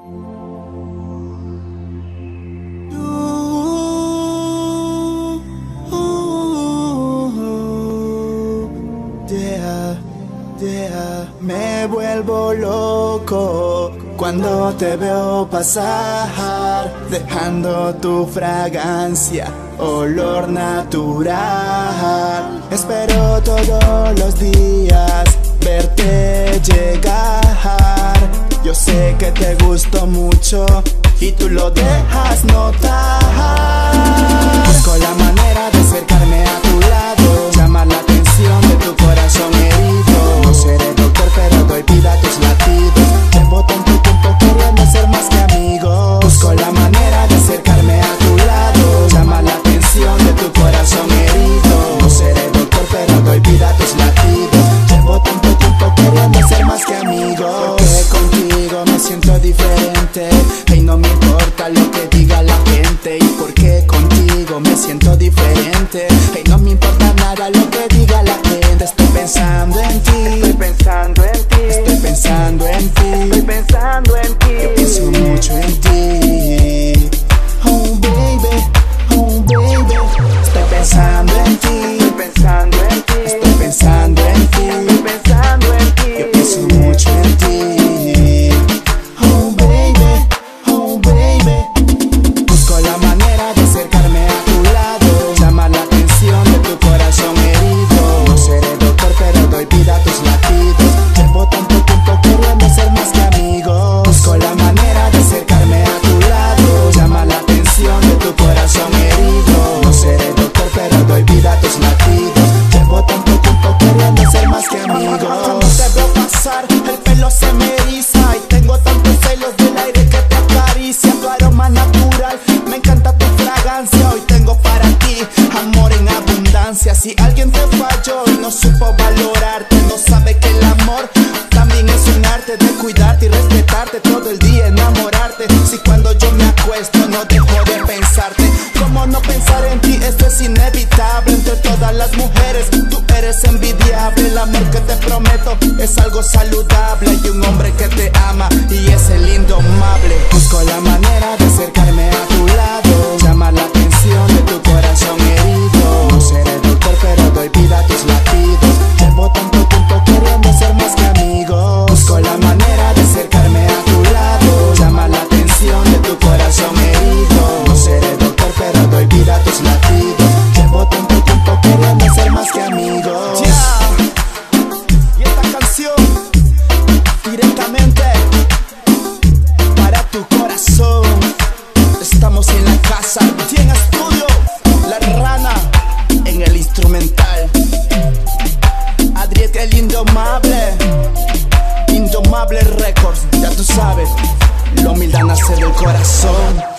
Me vuelvo loco cuando te veo pasar, dejando tu fragancia, olor natural. Espero todos los días verte llegar. Yo sé que te gusto mucho y tú lo dejas notar. Busco la manera de acercarme a tu lado, llamar la atención de tu corazón herido. No seré doctor, pero doy vida a tus latidos. Llevo tanto tiempo queriendo ser más que amigos. Busco la manera de acercarme a tu lado, llamar la atención de tu corazón herido. No seré doctor, pero doy vida a tus latidos. Llevo tanto tiempo queriendo ser más que amigos. Porque contigo me siento diferente y no me importa lo que diga la gente. Y porque contigo me siento diferente y no me importa nada lo que diga la gente. Estoy pensando en ti, estoy pensando en ti, estoy pensando en ti, estoy pensando en ti. Yo pienso mucho en ti. Oh baby, oh baby. Estoy pensando en ti, estoy pensando en ti, estoy pensando en ti, estoy pensando en ti. Yo pienso mucho en ti. Oh baby, oh baby. Busco la manera de acercarme a tu lado, llamar la atención de tu corazón herido. No seré doctor, pero doy vida a tus latidos. Llevo tanto tiempo queriendo ser más que amigos. Busco la manera de acercarme a tu lado, llamar la atención de tu corazón herido. No seré doctor, pero doy vida a tus latidos. Llevo tanto tiempo queriendo ser más que amigos. Cuando te veo pasar, el pelo se me eriza y tengo tantos celos del aire que te acaricia. Tu aroma natural, me encanta tu fragancia. Hoy tengo para ti amor en abundancia. Si alguien te falló y no supo valorarte, no sabe que el amor también es un arte de cuidarte y respetarte todo el día, enamorarte. Si cuando yo me acuesto no dejo de pensarte, ¿cómo no pensar en ti? Esto es inevitable. Entre todas las mujeres tú eres envidiable. El amor que te prometo es algo saludable. Y un hombre que te ama y es el indomable. Busco la manera de acercarme a tu lado, llamar la atención de tu corazón herido. No seré doctor, pero doy vida a tus latidos. Llevo tanto tiempo queriendo ser más que amigos. Busco la manera de acercarme a tu lado, llamar la atención de tu corazón herido. No seré doctor, pero doy vida a tus latidos. Llevo tanto tiempo queriendo ser más que amigos. Y esta canción directamente para tu corazón. Estamos en la casa, en estudio, La Rana en el instrumental. Adriet el Indomable, Indomable Records, ya tú sabes, la humildad nace del corazón.